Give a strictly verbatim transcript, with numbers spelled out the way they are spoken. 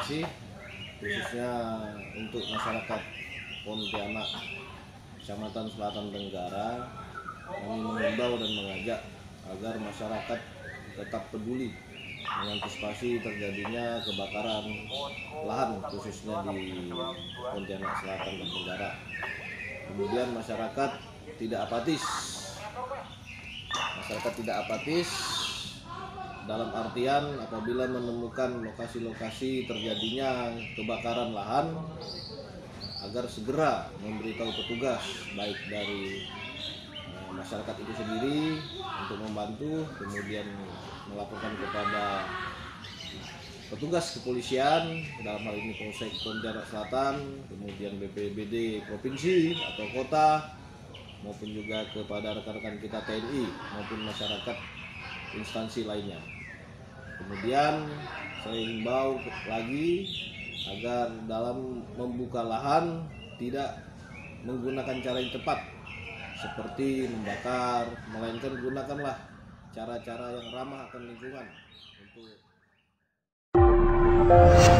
antisipasi khususnya untuk masyarakat Pontianak, Kecamatan Selatan Tenggara. Kami mengimbau dan mengajak agar masyarakat tetap peduli mengantisipasi terjadinya kebakaran lahan khususnya di Pontianak Selatan dan Tenggara. Kemudian masyarakat tidak apatis. Masyarakat tidak apatis dalam artian apabila menemukan lokasi-lokasi terjadinya kebakaran lahan agar segera memberitahu petugas baik dari uh, masyarakat itu sendiri untuk membantu, kemudian melaporkan kepada petugas kepolisian dalam hal ini Polsek Pontianak Selatan, kemudian B P B D provinsi atau kota, maupun juga kepada rekan-rekan kita T N I maupun masyarakat instansi lainnya. Kemudian saya himbau lagi agar dalam membuka lahan tidak menggunakan cara yang tepat seperti membakar, melainkan gunakanlah cara-cara yang ramah akan lingkungan untuk